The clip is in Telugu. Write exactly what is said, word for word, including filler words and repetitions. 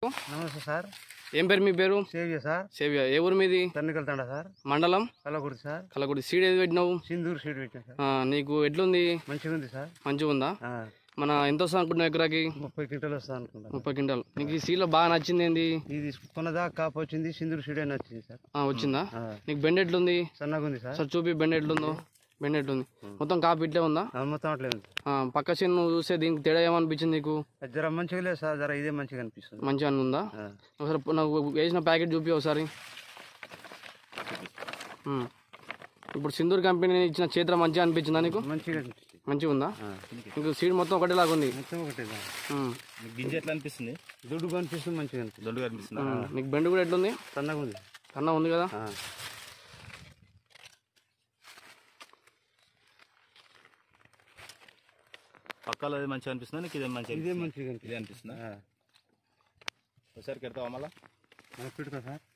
నమస్తే సార్. ఏం పేరు మీ పేరు? సేవ్య సార్. సేవ్య. ఏ ఊరు మీది? తన్నికల్ తండ సార్. మండలం కలకుర్తి సార్. కలకుర్తి. సీడ్ ఏది పెట్టినావు? సింధూర్ సీడ్ పెట్టినా సార్. నీకు ఎట్లుంది? మంచిగా ఉంది సార్. మంచిగా ఉందా? మన ఎంత వస్తా అనుకుంటున్నావు ఎకరాకి? ముప్పై క్వింటల్ వస్తా అనుకుంటా. ముప్పై క్వింటల్. నీకు ఈ సీడ్ లో బాగా నచ్చింది ఏంది? ఇది కొన్నదా కాపు వచ్చింది. సింధూర్ సీడ్ అని వచ్చింది సార్. వచ్చిందా? నీకు బెండ్ ఎట్లుంది? సన్నగా ఉంది సార్. సార్ చూపి బెండ్ ఎట్లుందో. బెండ్ ఎట్లుంది? మొత్తం కాపు ఇట్లే ఉందా? మొత్తం అట్లే ఉంది. పక్క సీన్ నువ్వు చూస్తే దీనికి తేడా ఏమనిపించింది నీకు? జర మంచిగా లేదు సార్. జర ఇదే మంచిగా అనిపిస్తుంది. మంచిగా ఉందా? ఒకసారి నాకు వేసిన ప్యాకెట్ చూపి ఒకసారి. ఇప్పుడు సింధూర్ కంపెనీ ఇచ్చిన క్షేత్రం మంచిగా అనిపించిందా నీకు? మంచిగా మంచిగా ఉందా? నీకు సీడ్ మొత్తం ఒకటేలాగా ఉంది. మొత్తం ఒకటే. గింజ ఎట్లా అనిపిస్తుంది? దొడ్డుగా అనిపిస్తుంది. మంచిగా అనిపిస్తుంది. దొడ్డుగా అనిపిస్తుంది. నీకు బెండ్ కూడా ఎట్లుంది? సన్నగా ఉంది. సన్నగా ఉంది కదా? పక్కలో మంచిగా అనిపిస్తుందా నీకు? ఇదే మంచిగా ఇదే మంచిగా ఇదే అనిపిస్తుందా? ఒకసారి పెడతావా మళ్ళా? పెడతా సార్.